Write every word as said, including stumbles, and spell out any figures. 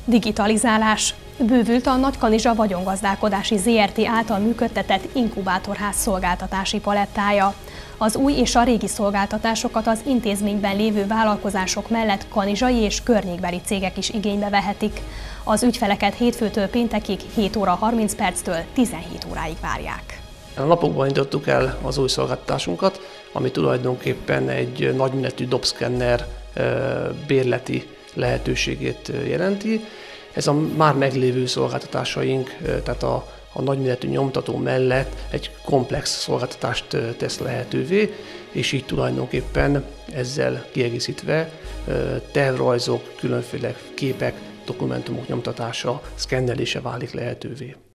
Digitalizálás. Bővült a Nagykanizsa Vagyongazdálkodási zé er té által működtetett inkubátorház szolgáltatási palettája. Az új és a régi szolgáltatásokat az intézményben lévő vállalkozások mellett kanizsai és környékbeli cégek is igénybe vehetik. Az ügyfeleket hétfőtől péntekig hét óra harminc perctől tizenhét óráig várják. A napokban indítottuk el az új szolgáltatásunkat, ami tulajdonképpen egy nagyméretű dobszkenner bérleti lehetőségét jelenti. Ez a már meglévő szolgáltatásaink, tehát a, a nagyméretű nyomtató mellett egy komplex szolgáltatást tesz lehetővé, és így tulajdonképpen ezzel kiegészítve tervrajzok, különféle képek, dokumentumok nyomtatása, szkennelése válik lehetővé.